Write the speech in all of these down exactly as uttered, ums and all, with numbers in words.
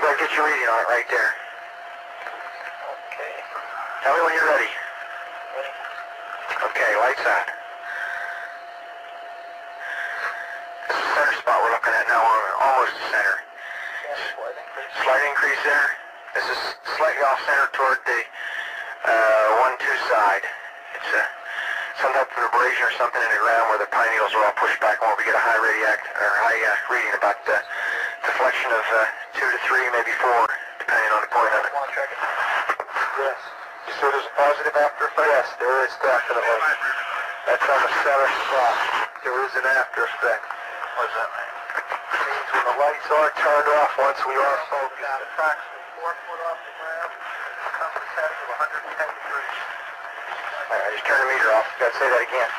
better get your reading on it right there. Okay. Tell me when you're ready. Ready? Okay, lights on. This is the center spot we're looking at now. We're almost the center. Yeah, slight increase. Slight increase there. This is slightly off center toward the uh, one two side. It's a, some type of abrasion or something in the ground where the pine needles are all pushed back and where we get a high radiact or high uh, reading about the deflection of uh, two to three, maybe four, depending on the point of it. Come on, check it. Yes. You said there's a positive after effect? Yes, there is definitely. That's on the center spot. There is an after effect. What does that mean? It means when the lights are turned off, once we are focused. Got approximately four foot off the ground. Compass heading of one hundred ten degrees. All right, just turn the meter off. Got to say that again.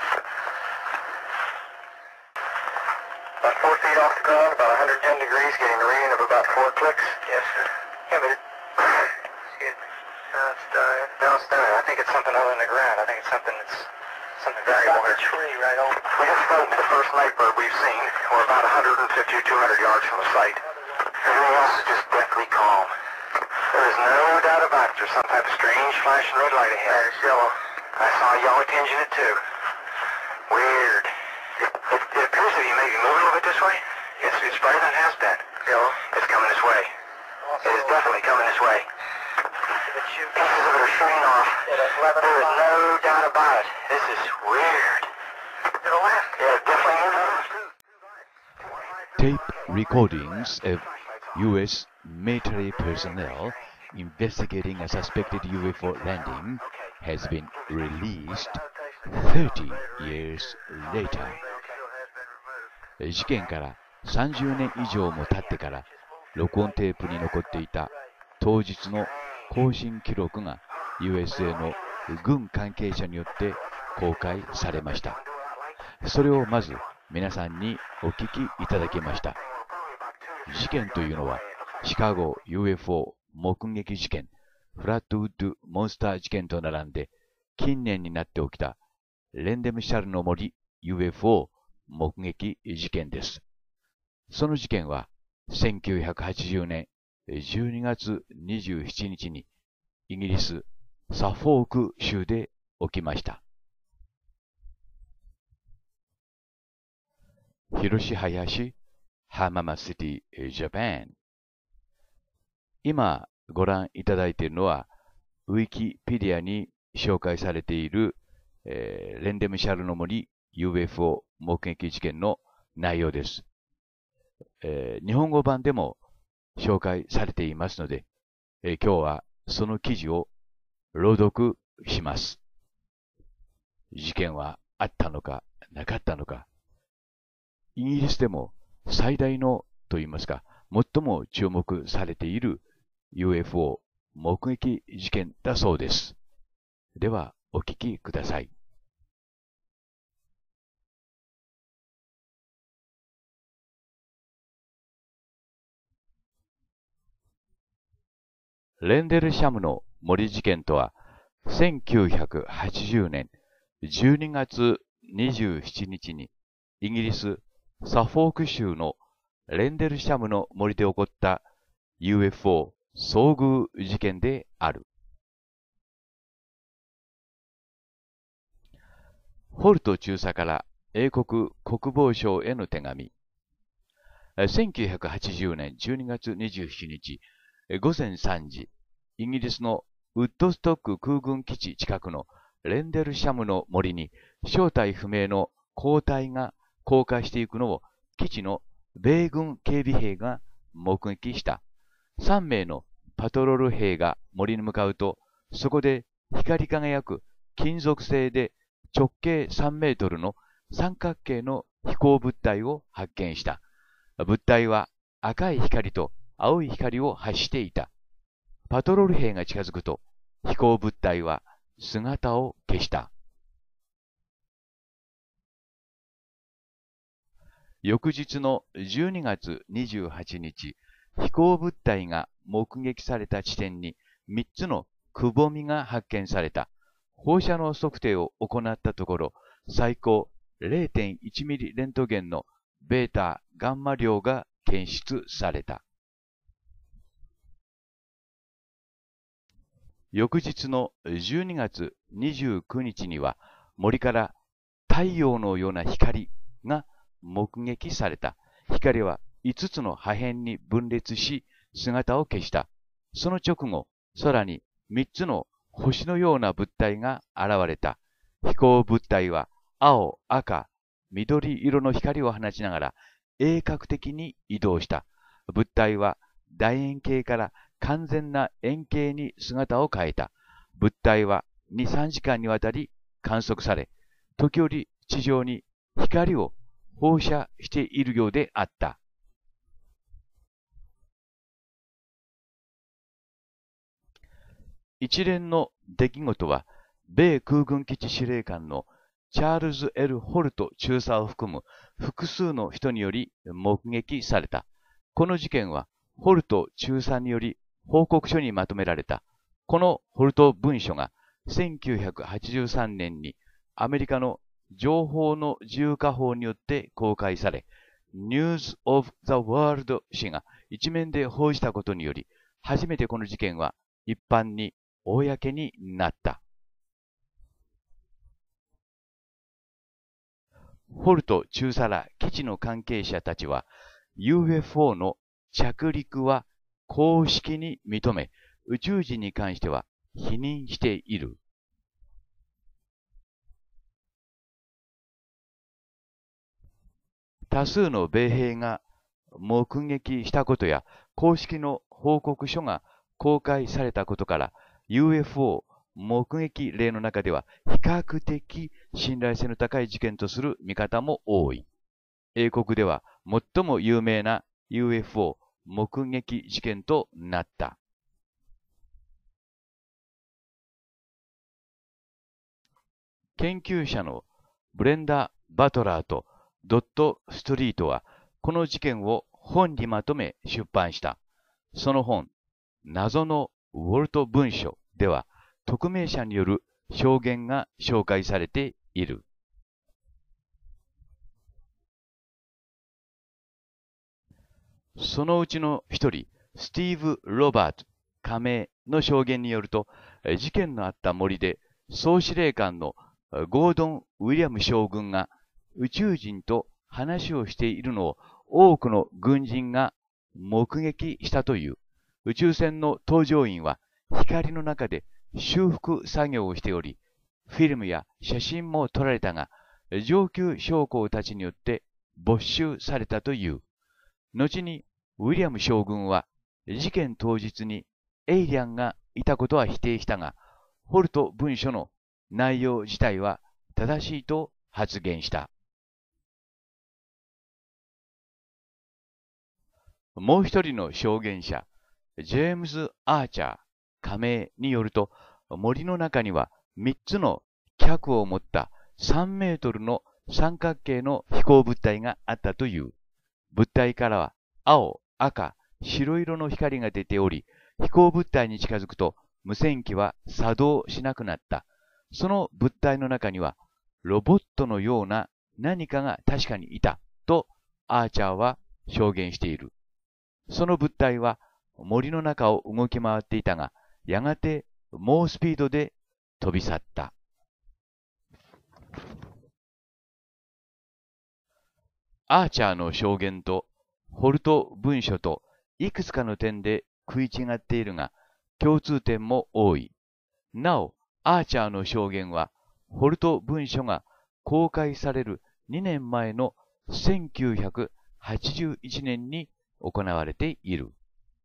About four feet off the ground, about one hundred ten degrees, getting a reading of about four clicks. Yes, sir. Yeah, but it, Excuse me. No, it's dying. no, it's not. I think it's something other than the ground. I think it's something that's something variable Got here. the tree right over. We just sighted the first night bird we've seen. We're about one hundred fifty or two hundred yards from the site. Everything else is just deathly calm. There is no doubt about it. There's some type of strange flashing red light ahead. There's yellow. I saw a yellow tinge in it too. Weird. It, it, it appears to be maybe moving a little bit this way. It's, it's brighter than it has been. Yellow. It's coming this way. Also, It is definitely coming this way. it's shooting. Pieces of it are shooting off. At eleven There is o'clock. no doubt about it. This is weird. To the left. Yeah, definitely moving. Tape recordings of U S military personnel investigating a suspected U F O landing has been released thirty years later. 事件からさんじゅうねん以上も経ってから録音テープに残っていた当日の交信記録が ユーエスエー の軍関係者によって公開されました。それをまず皆さんにお聞きいただきました。事件というのはシカゴ ユーエフオー 目撃事件、フラットウッドモンスター事件と並んで近年になって起きたレンデムシャルの森 ユーエフオー 目撃事件です。その事件はせんきゅうひゃくはちじゅうねんじゅうにがつにじゅうしちにちにイギリスサフォーク州で起きました。広志林、浜松シティ、ジャパン。今ご覧いただいているのは、ウィキペディアに紹介されている、えー、レンデムシャルの森 ユーエフオー 目撃事件の内容です、えー。日本語版でも紹介されていますので、えー、今日はその記事を朗読します。事件はあったのかなかったのか。イギリスでも最大のといいますか、最も注目されている ユーエフオー 目撃事件だそうです。では、お聞きください。レンデルシャムの森事件とは、せんきゅうひゃくはちじゅうねんじゅうにがつにじゅうしちにちにイギリスサフォーク州のレンデルシャムの森で起こった ユーエフオー 遭遇事件である。ホルト中佐から英国国防省への手紙。せんきゅうひゃくはちじゅうねんじゅうにがつにじゅうしちにちごぜんさんじ、イギリスのウッドストック空軍基地近くのレンデルシャムの森に正体不明の鋼体が降下していくのを基地の米軍警備兵が目撃した。さんめいのパトロール兵が森に向かうと、そこで光り輝く金属製で直径さんメートルの三角形の飛行物体を発見した。物体は赤い光と青い光を発していた。パトロール兵が近づくと、飛行物体は姿を消した。翌日のじゅうにがつにじゅうはちにち、飛行物体が目撃された地点にみっつのくぼみが発見された。放射能測定を行ったところ、最高 れいてんいちミリレントゲンのベータ、ガンマ量が検出された。 翌日のじゅうにがつにじゅうくにちには森から太陽のような光が目撃された。光はいつつの破片に分裂し姿を消した。その直後、空にみっつの星のような物体が現れた。飛行物体は青、赤、緑色の光を放ちながら鋭角的に移動した。物体は楕円形から完全な円形に姿を変えた。物体はに、さんじかんにわたり観測され、時折地上に光を放射しているようであった。一連の出来事は、米空軍基地司令官のチャールズ・エル・ホルト中佐を含む複数の人により目撃された。この事件は、ホルト中佐により報告書にまとめられた。このホルト文書がせんきゅうひゃくはちじゅうさんねんにアメリカの情報の自由化法によって公開され、News of the World 誌が一面で報じたことにより、初めてこの事件は一般に公になった。ホルト中佐ら基地の関係者たちは ユーエフオー の着陸は公式に認め、宇宙人に関しては否認している。多数の米兵が目撃したことや公式の報告書が公開されたことから ユーエフオー 目撃例の中では比較的信頼性の高い事件とする見方も多い。英国では最も有名な ユーエフオー 目撃事件となった。研究者のブレンダ・バトラーとドット・ストリートはこの事件を本にまとめ出版した。その本、謎のウォルト文書では匿名者による証言が紹介されている。そのうちの一人、スティーブ・ロバート加盟の証言によると、事件のあった森で総司令官のゴードン・ウィリアム将軍が宇宙人と話をしているのを多くの軍人が目撃したという。宇宙船の搭乗員は光の中で修復作業をしており、フィルムや写真も撮られたが、上級将校たちによって没収されたという。後にウィリアム将軍は事件当日にエイリアンがいたことは否定したが、ホルト文書の内容自体は正しいと発言した。もう一人の証言者、ジェームズ・アーチャー加盟によると、森の中には三つの脚を持ったさんメートルの三角形の飛行物体があったという。物体からは青、赤、白色の光が出ており、飛行物体に近づくと無線機は作動しなくなった。その物体の中にはロボットのような何かが確かにいたとアーチャーは証言している。その物体は森の中を動き回っていたが、やがて猛スピードで飛び去った。アーチャーの証言とホルト文書といくつかの点で食い違っているが、共通点も多い。なお、アーチャーの証言は、ホルト文書が公開されるにねんまえのせんきゅうひゃくはちじゅういちねんに行われている。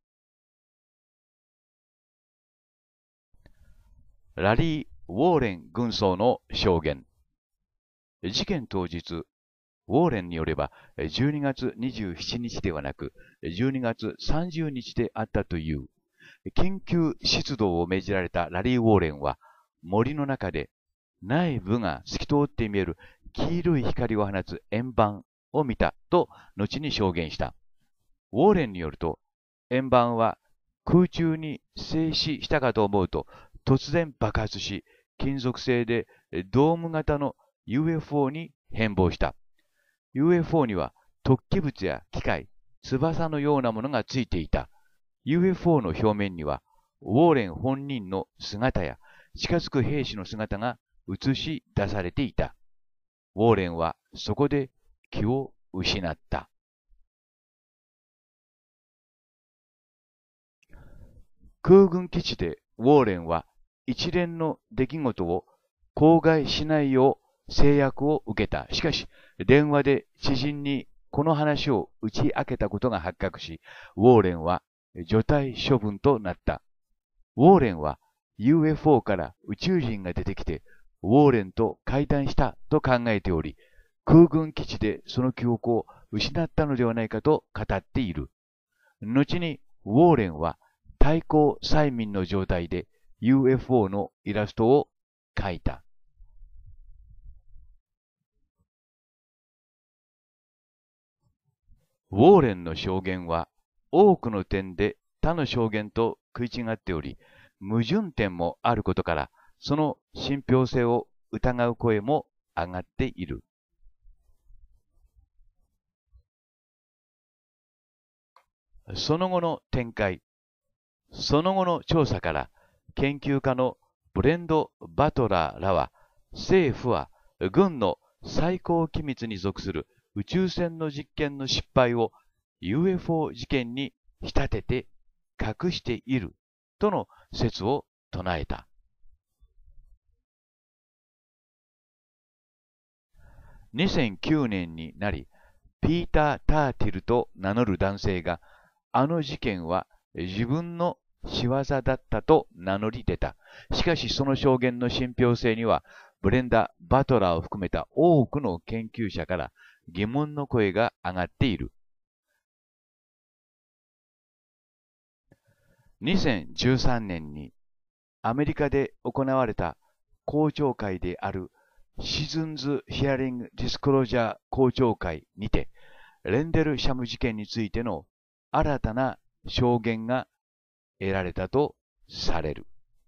ラリー・ウォーレン軍曹の証言。事件当日、ウォーレンによればじゅうにがつにじゅうしちにちではなくじゅうにがつさんじゅうにちであったという。緊急出動を命じられたラリー・ウォーレンは森の中で内部が透き通って見える黄色い光を放つ円盤を見たと後に証言した。ウォーレンによると円盤は空中に静止したかと思うと突然爆発し金属製でドーム型の ユーエフオー に変貌した。ユーエフオー には突起物や機械、翼のようなものがついていた。ユーエフオー の表面にはウォーレン本人の姿や近づく兵士の姿が映し出されていた。ウォーレンはそこで気を失った。空軍基地でウォーレンは一連の出来事を口外しないよう制約を受けた。しかし、電話で知人にこの話を打ち明けたことが発覚し、ウォーレンは除隊処分となった。ウォーレンは ユーエフオー から宇宙人が出てきて、ウォーレンと会談したと考えており、空軍基地でその記憶を失ったのではないかと語っている。後にウォーレンは対抗催眠の状態で ユーエフオー のイラストを描いた。ウォーレンの証言は多くの点で他の証言と食い違っており、矛盾点もあることから、その信憑性を疑う声も上がっている。その後の展開。その後の調査から、研究家のブレンド・バトラーらは、政府は軍の最高機密に属する宇宙船の実験の失敗を ユーエフオー 事件に仕立てて隠しているとの説を唱えた。にせんきゅうねんになり、ピーター・ターティルと名乗る男性が、あの事件は自分の仕業だったと名乗り出た。しかしその証言の信憑性には、ブレンダ・バトラーを含めた多くの研究者から疑問の声が上がっている。にせんじゅうさんねんにアメリカで行われた公聴会であるシズンズ・ヒアリング・ディスクロージャー公聴会にて、レンデルシャム事件についての新たな証言が得られたとされる。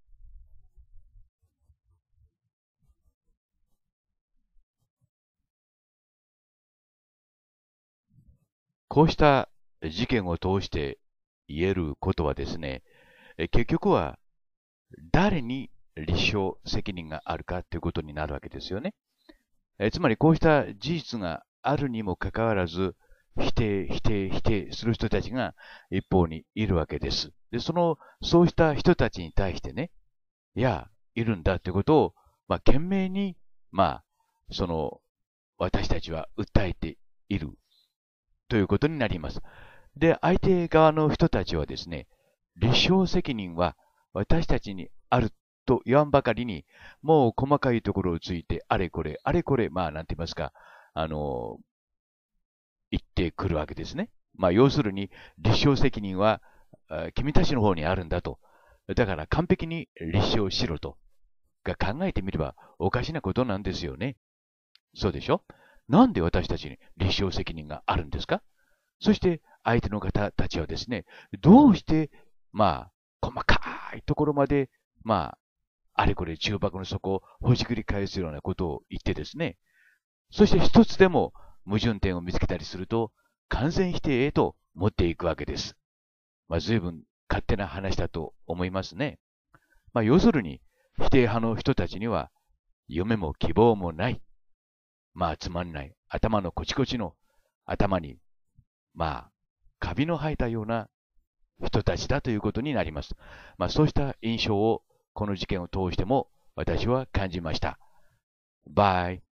こうした事件を通して言えることはですね、結局は誰に立証責任があるかということになるわけですよね。つまりこうした事実があるにもかかわらず、否定、否定、否定する人たちが一方にいるわけです。で、その、そうした人たちに対してね、いや、いるんだということを、まあ、懸命に、まあ、その、私たちは訴えているということになります。で、相手側の人たちはですね、立証責任は私たちにあると言わんばかりに、もう細かいところをついて、あれこれ、あれこれ、まあ、なんて言いますか、あの、言ってくるわけですね。まあ、要するに、立証責任は、君たちの方にあるんだと。だから完璧に立証しろと。が考えてみればおかしなことなんですよね。そうでしょ？なんで私たちに立証責任があるんですか？そして相手の方たちはですね、どうして、まあ、細かいところまで、まあ、あれこれ中箱の底をほじくり返すようなことを言ってですね、そして一つでも矛盾点を見つけたりすると、完全否定へと持っていくわけです。まあ、随分勝手な話だと思いますね。まあ、要するに、否定派の人たちには、夢も希望もない。まあ、つまんない。頭のコチコチの頭に、まあ、カビの生えたような人たちだということになります。まあ、そうした印象を、この事件を通しても、私は感じました。バイ。